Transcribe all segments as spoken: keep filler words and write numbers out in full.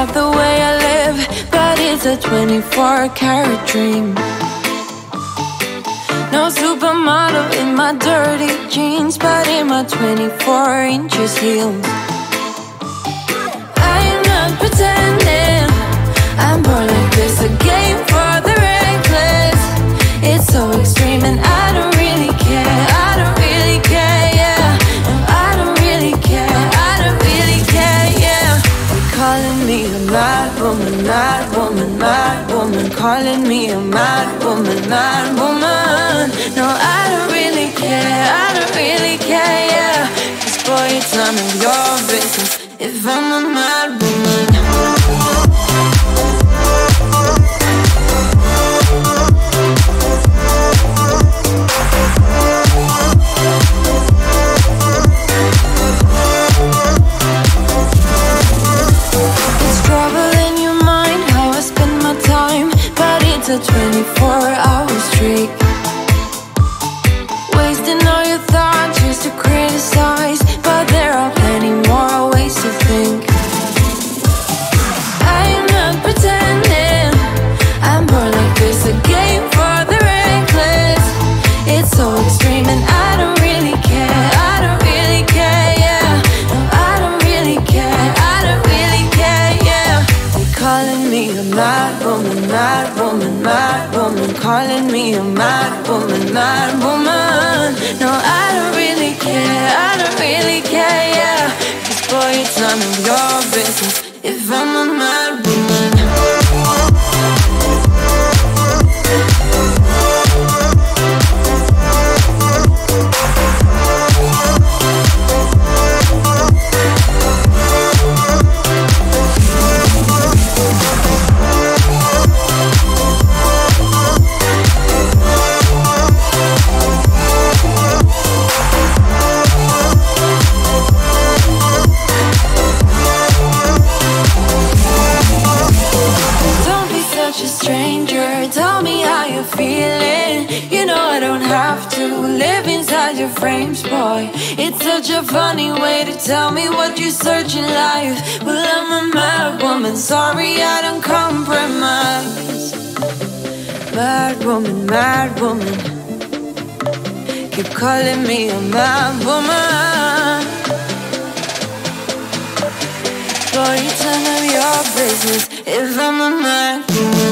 love the way I live, but it's a twenty-four karat dream. No supermodel in my dirty jeans, but in my twenty-four inches heels. I am not pretending, I'm born like this, a game for the reckless. It's so extreme and I don't really care, I don't really care, yeah. No, I don't really care, I don't really care, yeah. They're calling me a mad woman, mad woman, mad woman. Calling me a mad woman, mad woman. No, I don't really care, I don't really care, yeah. 'Cause boy, it's none of your business if I'm a mad woman. A twenty-four hour streak, wasting all your thoughts just to criticize, but there are plenty more ways to think. I am not pretending, I'm born like this, a game for the reckless. It's so extreme and I don't really care, I don't really care, yeah. No, I don't really care, I don't really care, yeah. They're calling me a mad woman, mad woman, mad woman. Calling me a mad woman, mad woman. No, I don't really care, I don't really care, yeah. 'Cause boy, it's none of your business if I'm a mad woman. Frames, boy, it's such a funny way to tell me what you search in life. Well, I'm a mad woman, sorry I don't compromise. Mad woman, mad woman, keep calling me a mad woman. Boy, it's none of your business if I'm a mad woman.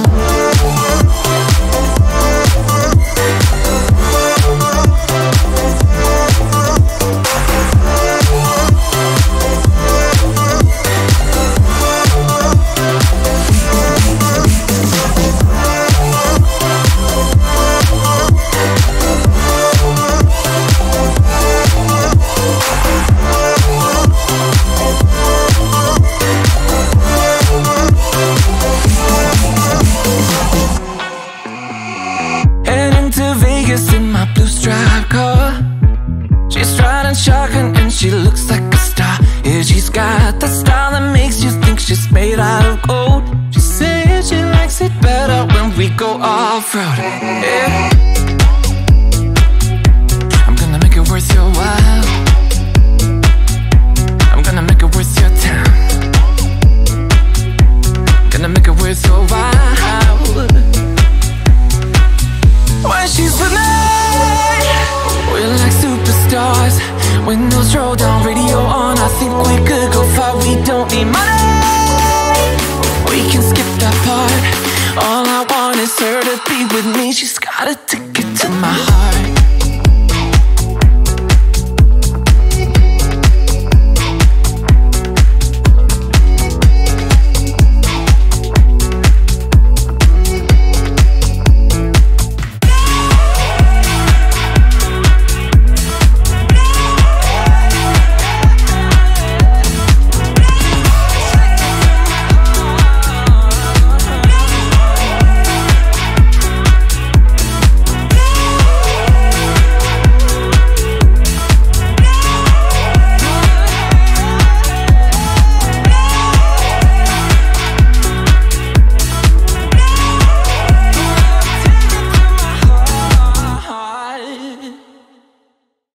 She looks like a star, yeah, she's got the style that makes you think she's made out of gold. She says she likes it better when we go off-road, yeah. I'm gonna make it worth your while, I'm gonna make it worth your time, gonna make it worth your while. When she's with me, we're like superstars. Windows roll down, radio on, I think we could go far. We don't need money, we can skip that part. All I want is her to be with me. She's got a ticket to my heart.